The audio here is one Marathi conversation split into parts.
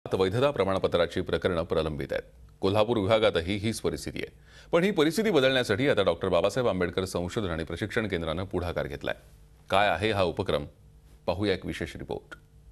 वैधता प्रमाणपत्राची प्रकरणं प्रलंबित आहेत। कोल्हापूर विभागातही हीच परिस्थिती आहे। पण ही परिस्थिती बदलण्यासाठी आता डॉक्टर बाबासाहेब आंबेडकर संशोधन आणि प्रशिक्षण केंद्राने पुढाकार घेतलाय। काय आहे हा उपक्रम, पाहूया एक विशेष रिपोर्ट।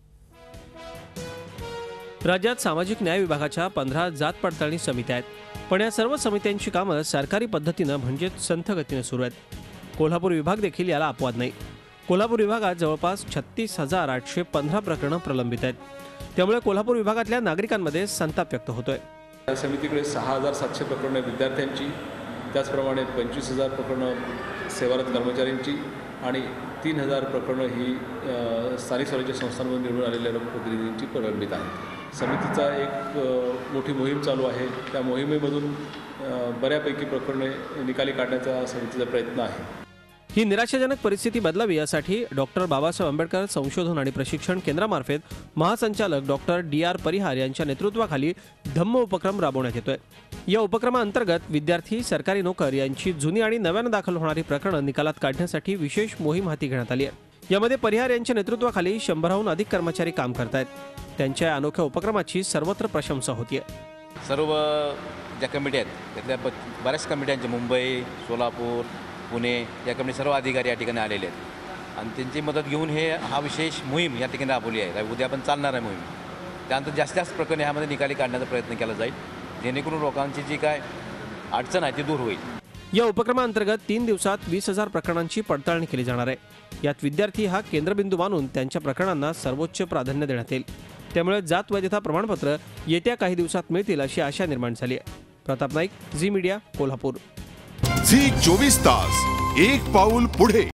राज्यात सामाजिक न्याय विभागाच्या 15 जात पडताळणी समित्या आहेत, पण या सर्व समित्यांची कामं सरकारी पद्धतीने म्हणजे संथ गतीने सुरू आहेत। कोल्हापूर विभाग देखील याला अपवाद नाही। कोल्हापूर विभागात जवळपास 36,815 प्रकरणं प्रलंबित आहेत। त्यामुळे कोल्हापूर विभागातल्या नागरिकांमध्ये संताप व्यक्त होतोय। या समितीकडे 6,700 प्रकरणं विद्यार्थ्यांची, त्याचप्रमाणे 25,000 प्रकरणं सेवारत कर्मचाऱ्यांची आणि 3,000 प्रकरणं ही स्थानिक स्वराज्य संस्थांमधून निवडून आलेल्या लोकप्रतिनिधींची प्रलंबित आहेत। समितीचा एक मोठी मोहीम चालू आहे। त्या मोहिमेमधून बऱ्यापैकी प्रकरणे निकाली काढण्याचा समितीचा प्रयत्न आहे। ही निराशाजनक परिस्थिती बदलावी यासाठी डॉक्टर बाबासाहेब आंबेडकर संशोधन आणि प्रशिक्षण केंद्रामार्फत महासंचालक डॉक्टर DR परिहार यांच्या नेतृत्वाखाली धम्म उपक्रम राबवण्यात येतोय। या उपक्रमाअंतर्गत विद्यार्थी, सरकारी नोकर यांची जुनी आणि नव्याने दाखल होणारी प्रकरणं निकालात काढण्यासाठी विशेष मोहीम हाती घेण्यात आली आहे। यामध्ये परिहार यांच्या नेतृत्वाखाली 100हून अधिक कर्मचारी काम करतायत। त्यांच्या या अनोख्या उपक्रमाची सर्वत्र प्रशंसा होतीये। सर्व ज्या कमिटी आहेत त्यातल्या बऱ्याच कमिट्यांचे मुंबई, सोलापूर, पुणे या कमिटी सर्व अधिकारी या ठिकाणी आलेले आहेत आणि त्यांची मदत घेऊन हा विशेष मोहीम या ठिकाणी राबवली आहे। उद्या पण चालणार आहे मोहीम। त्यानंतर जास्तीत जास्त प्रकरणे ह्यामध्ये निकाली काढण्याचा प्रयत्न केला जाईल, जेणेकरून लोकांची जी काय अडचण आहे ती दूर होईल। या उपक्रमाअंतर्गत 3 दिवसात 20,000 प्रकरणांची पडताळणी केली जाणार आहे। यात विद्यार्थी हा केंद्रबिंदू मानून त्यांच्या प्रकरणांना सर्वोच्च प्राधान्य देण्यात येईल। त्यामुळे जात वैधता प्रमाणपत्र येत्या काही दिवसात मिळतील अशी आशा निर्माण झाली आहे। प्रताप नाईक, झी मीडिया, कोल्हापूर। झी 24 तास, एक पाऊल पुढे।